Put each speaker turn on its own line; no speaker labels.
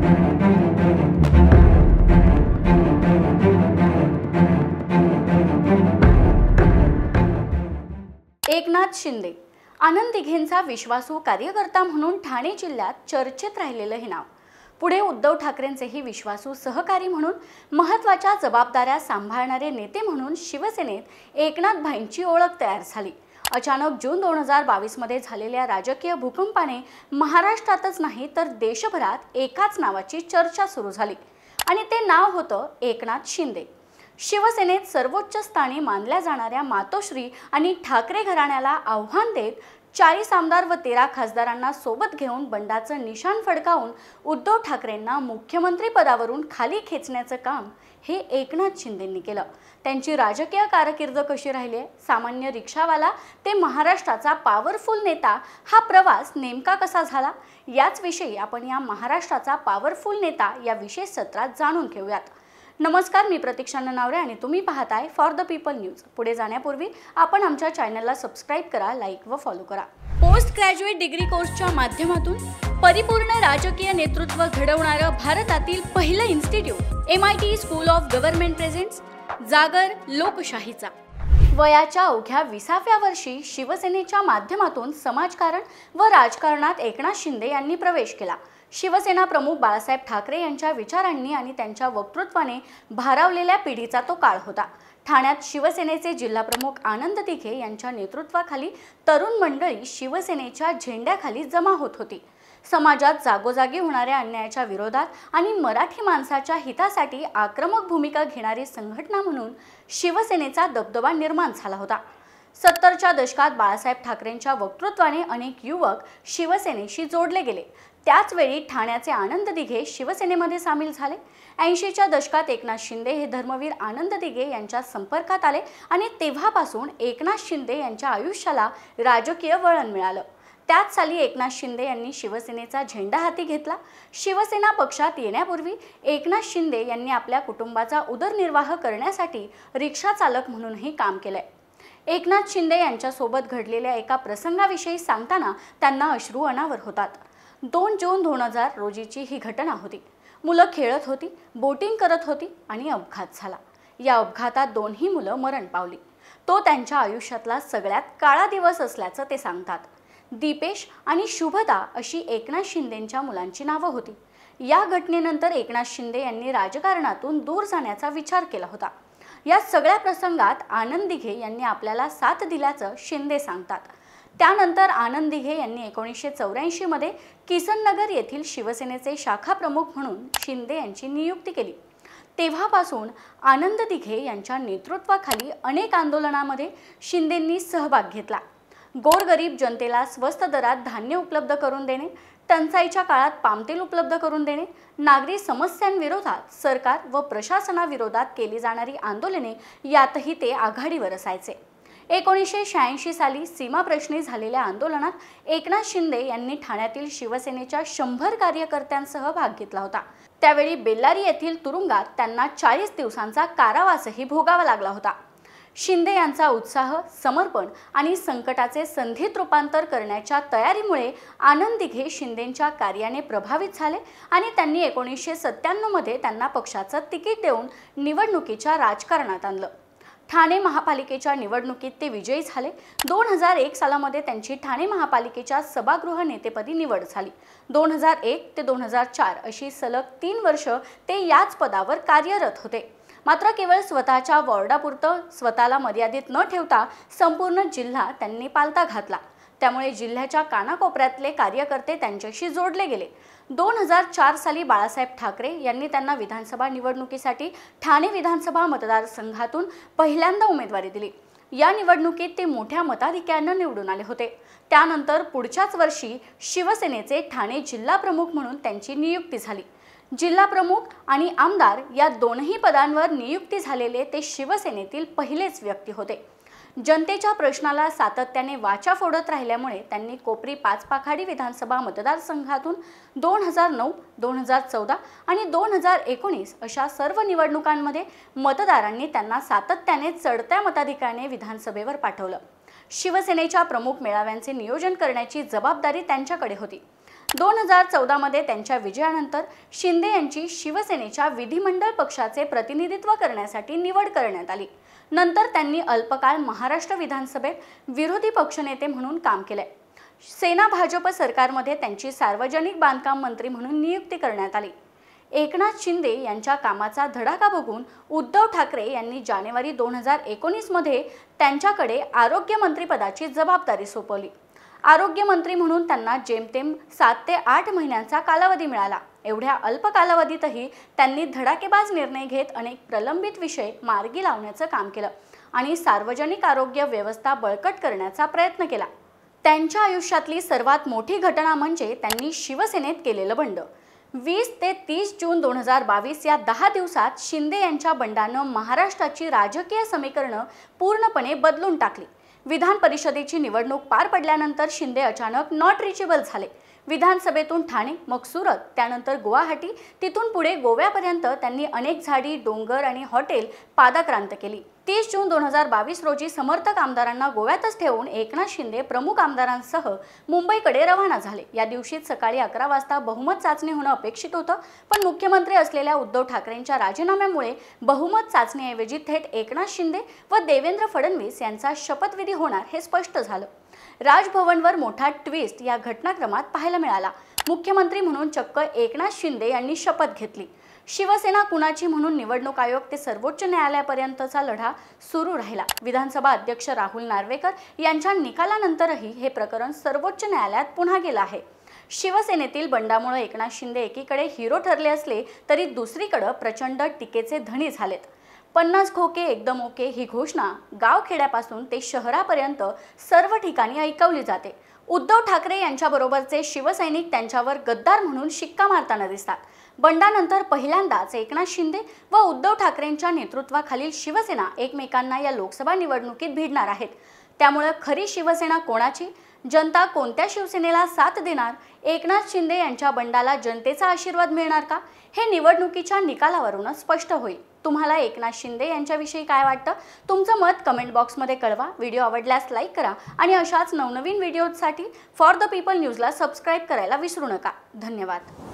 एकनाथ शिंदे आनंद दिघेंचा विश्वासू कार्यकर्ता म्हणून ठाणे जिल्ह्यात चर्चेत राहिलेलं हे नाव पुढे उद्धव ठाकरेंचेही विश्वासू सहकारी म्हणून महत्त्वाच्या जबाबदाऱ्या सांभाळणारे नेते म्हणून शिवसेनेत एकनाथ भाईंची ओळख तयार झाली। अचानक जून 2022 मध्ये झालेल्या राजकीय भूकंपाने महाराष्ट्रातच नाही तर देशभरात एकाच नावाची चर्चा सुरू झाली आणि ते नाव होतं एकनाथ शिंदे। शिवसेनेत सर्वोच्च स्थानी मानल्या जाणाऱ्या मातोश्री आणि ठाकरे घराण्याला आव्हान देत 40 आमदार व 13 खासदारांना सोबत घेऊन बंडाचं निशाण फडकावून उद्धव ठाकरेंना मुख्यमंत्री पदावरून खाली खेचण्याचं काम हे एकनाथ शिंदेंनी केलं। त्यांची राजकीय कारकीर्द कशी राहिली, सामान्य रिक्षावाला ते महाराष्ट्राचा पॉवरफुल नेता, हा प्रवास नेमका कसा झाला, याच विषयी आपण या महाराष्ट्राचा पॉवरफुल नेता या विशेष सत्रात जाणून घेऊयात। नमस्कार, मी प्रतीक्षा ननावरे आणि तुम्ही पाहताय फॉर द पीपल न्यूज। पुढे जाण्यापूर्वी आपण आमच्या चॅनलला सबस्क्राइब करा, लाईक व फॉलो करा। पोस्ट ग्रॅज्युएट डिग्री कोर्सच्या माध्यमातून परिपूर्ण राजकीय नेतृत्व घडवणारं भारतातील पहिलं institute MIT school of government presents जागर लोकशाहीचा। वयाच्या अवघ्या 20व्या वर्षी शिवसेनेच्या माध्यमातून समाजकारण व राजकारणात एकनाथ शिंदे यांनी प्रवेश केला। शिवसेना प्रमुख बाळासाहेब ठाकरे यांच्या विचारांनी आणि त्यांच्या वक्तृत्वाने भारावलेल्या पिढीचा तो काळ होता। ठाण्यात शिवसेनेचे जिल्हाप्रमुख आनंद दिघे यांच्या नेतृत्वाखाली तरुण मंडळी शिवसेनेच्या झेंड्याखाली जमा होत होती। समाजात जागोजागी होणाऱ्या अन्यायाच्या विरोधात आणि मराठी माणसाच्या हितासाठी आक्रमक भूमिका घेणारी संघटना म्हणून शिवसेनेचा दबदबा निर्माण झाला होता। 70च्या दशकात बाळासाहेब ठाकरेंच्या वक्तृत्वाने अनेक युवक शिवसेनेशी जोडले गेले। त्याच वेळी ठाण्याचे आनंद दिघे शिवसेनेमध्ये सामील झाले। 80च्या दशकात एकनाथ शिंदे हे धर्मवीर आनंद दिघे यांच्या संपर्कात आले आणि तेव्हापासून एकनाथ शिंदे यांच्या आयुष्याला राजकीय वळण मिळालं। त्याच साली एकनाथ शिंदे यांनी शिवसेनेचा झेंडा हाती घेतला। शिवसेना पक्षात येण्यापूर्वी एकनाथ शिंदे यांनी आपल्या कुटुंबाचा उदरनिर्वाह करण्यासाठी रिक्षा चालक म्हणूनही काम केलंय। एकनाथ शिंदे यांच्यासोबत घडलेल्या एका प्रसंगाविषयी सांगताना त्यांना अश्रू अनावर होतात। 2 जून 2000 रोजीची ही घटना होती। मुलं खेळत होती, बोटिंग करत होती आणि अपघात झाला। या अपघातात दोन्ही मुलं मरण पावली। तो त्यांच्या आयुष्यातला सगळ्यात काळा दिवस असल्याचं ते सांगतात। दीपेश आणि शुभदा अशी एकनाथ शिंदेंच्या मुलांची नावं होती। या घटनेनंतर एकनाथ शिंदे यांनी राजकारणातून दूर जाण्याचा विचार केला होता। या सगळ्या प्रसंगात आनंद दिघे यांनी आपल्याला साथ दिल्याचं शिंदे सांगतात। त्यानंतर आनंद दिघे यांनी 1984 मध्ये किसननगर येथील शिवसेनेचे शाखा प्रमुख म्हणून शिंदे यांची नियुक्ती केली। तेव्हापासून आनंद दिघे यांच्या नेतृत्वाखाली अनेक आंदोलनांमध्ये शिंदेंनी सहभाग घेतला। गोरगरीब जनतेला स्वस्त दरात धान्य उपलब्ध करून देणे, टंचाईच्या काळात पामतेल उपलब्ध करून देणे, नागरी समस्यांविरोधात सरकार व प्रशासनाविरोधात केली जाणारी आंदोलने यातही ते आघाडीवर असायचे। 1986 साली सीमाप्रश्नी झालेल्या आंदोलनात एकनाथ शिंदे यांनी ठाण्यातील शिवसेनेच्या 100 कार्यकर्त्यांसह भाग घेतला होता। त्यावेळी बेल्लारी येथील तुरुंगात त्यांना 40 दिवसांचा कारावासही भोगावा लागला होता। शिंदे यांचा उत्साह, समर्पण आणि संकटाचे संधीत रूपांतर करण्याच्या तयारीमुळे आनंद दिघे शिंदेंच्या कार्याने प्रभावित झाले आणि त्यांनी 1997 मध्ये त्यांना पक्षाचं तिकीट देऊन निवडणुकीच्या राजकारणात आणलं। ठाणे महापालिकेच्या निवडणुकीत ते विजयी झाले। 2001 सालामध्ये त्यांची ठाणे महापालिकेच्या सभागृह नेतेपदी निवड झाली। 2001 ते 2004 अशी सलग 3 वर्ष ते याच पदावर कार्यरत होते। मात्र केवळ स्वतःच्या वॉर्डापुरतं स्वतःला मर्यादित न ठेवता संपूर्ण जिल्हा त्यांनी पालथा घातला। त्यामुळे जिल्ह्याच्या कानाकोपऱ्यातले कार्यकर्ते त्यांच्याशी जोडले गेले। 2004 साली बाळासाहेब ठाकरे यांनी त्यांना विधानसभा निवडणुकीसाठी ठाणे विधानसभा मतदारसंघातून पहिल्यांदा उमेदवारी दिली। या निवडणुकीत ते मोठ्या मताधिक्याने निवडून आले होते। त्यानंतर पुढच्याच वर्षी शिवसेनेचे ठाणे जिल्हा प्रमुख म्हणून त्यांची नियुक्ती झाली। जिल्हा प्रमुख आणि आमदार या दोनही पदांवर नियुक्ती झालेले ते शिवसेनेतील पहिलेच व्यक्ती होते। जनतेच्या प्रश्नाला सातत्याने वाचा फोडत राहिल्यामुळे त्यांनी कोपरी पाचपाखाडी विधानसभा मतदारसंघातून 2009, 2014 आणि 2019 अशा सर्व निवडणुकांमध्ये मतदारांनी त्यांना सातत्याने चढत्या मताधिक्याने विधानसभेवर पाठवलं। शिवसेनेच्या प्रमुख मेळाव्यांचे नियोजन करण्याची जबाबदारी त्यांच्याकडे होती। 2014 मध्ये त्यांच्या विजयानंतर शिंदे यांची शिवसेनेच्या विधिमंडळ पक्षाचे प्रतिनिधित्व करण्यासाठी निवड करण्यात आली। नंतर त्यांनी अल्पकाळ महाराष्ट्र विधानसभेत विरोधी पक्षनेते म्हणून काम केले। सेना भाजप सरकारमध्ये त्यांची सार्वजनिक बांधकाम मंत्री म्हणून नियुक्ती करण्यात आली। एकनाथ शिंदे यांच्या कामाचा धडाका बघून उद्धव ठाकरे यांनी जानेवारी 2019 मध्ये त्यांच्याकडे आरोग्य मंत्रिपदाची जबाबदारी सोपवली। आरोग्य मंत्री म्हणून त्यांना जेमतेम 7 ते 8 महिन्यांचा कालावधी मिळाला। एवढ्या अल्प कालावधीतही त्यांनी धडाकेबाज निर्णय घेत अनेक प्रलंबित विषय मार्गी लावण्याचं काम केलं आणि सार्वजनिक आरोग्य व्यवस्था बळकट करण्याचा प्रयत्न केला। त्यांच्या आयुष्यातली सर्वात मोठी घटना म्हणजे त्यांनी शिवसेनेत केलेलं बंड। 20 ते 30 जून 2022 या 10 दिवसात शिंदे यांच्या बंडानं महाराष्ट्राची राजकीय समीकरणं पूर्णपणे बदलून टाकली। विधान परिषदेची निवडणूक पार पडल्यानंतर शिंदे अचानक नॉट रिचेबल झाले। विधानसभेतून ठाणे, मग सुरत, त्यानंतर गुवाहाटी, तिथून पुढे गोव्यापर्यंत त्यांनी अनेक झाडी, डोंगर आणि हॉटेल पादाक्रांत केली। 30 जून 2022 रोजी समर्थक आमदारांना गोव्यातच ठेवून एकनाथ शिंदे प्रमुख आमदारांसह मुंबईकडे रवाना झाले। या दिवशी सकाळी 11 वाजता बहुमत चाचणी होणं अपेक्षित होतं, पण मुख्यमंत्री असलेल्या उद्धव ठाकरेंच्या राजीनाम्यामुळे बहुमत चाचणीऐवजी थेट एकनाथ शिंदे व देवेंद्र फडणवीस यांचा शपथविधी होणार हे स्पष्ट झालं। राजभवनवर मोठा ट्विस्ट या घटनाक्रमात पाहायला मिळाला। मुख्यमंत्री म्हणून चक्क एकनाथ शिंदे यांनी शपथ घेतली। शिवसेना कुणाची म्हणून निवडणूक आयोग ते सर्वोच्च न्यायालयापर्यंतचा लढा सुरू राहिला। विधानसभा अध्यक्ष राहुल नार्वेकर यांच्या निकालानंतरही हे प्रकरण सर्वोच्च न्यायालयात पुन्हा गेलं आहे। शिवसेनेतील बंडामुळे एकनाथ शिंदे एकीकडे हिरो ठरले असले तरी दुसरीकडे प्रचंड टीकेचे धनी झालेत। 50 खोके एकदम ओके ही घोषणा गावखेड्यापासून ते शहरापर्यंत सर्व ठिकाणी ऐकवली जाते। उद्धव ठाकरे यांच्याबरोबरचे शिवसैनिक त्यांच्यावर गद्दार म्हणून शिक्का मारताना दिसतात। बंडानंतर पहिल्यांदाच एकनाथ शिंदे व उद्धव ठाकरेंच्या नेतृत्वाखालील शिवसेना एकमेकांना या लोकसभा निवडणुकीत भिडणार आहेत। त्यामुळे खरी शिवसेना कोणाची, जनता कोणत्या शिवसेनेला साथ देणार, एकनाथ शिंदे यांच्या बंडाला जनतेचा आशीर्वाद मिळणार का, हे निवडणुकीच्या निकालावरूनच स्पष्ट होईल। तुम्हाला एकनाथ शिंदे यांच्याविषयी काय वाटतं? तुमचं मत कमेंट बॉक्समध्ये कळवा। व्हिडिओ आवडल्यास लाईक करा आणि अशाच नवनवीन व्हिडिओसाठी फॉर द पीपल न्यूजला सबस्क्राईब करायला विसरू नका। धन्यवाद।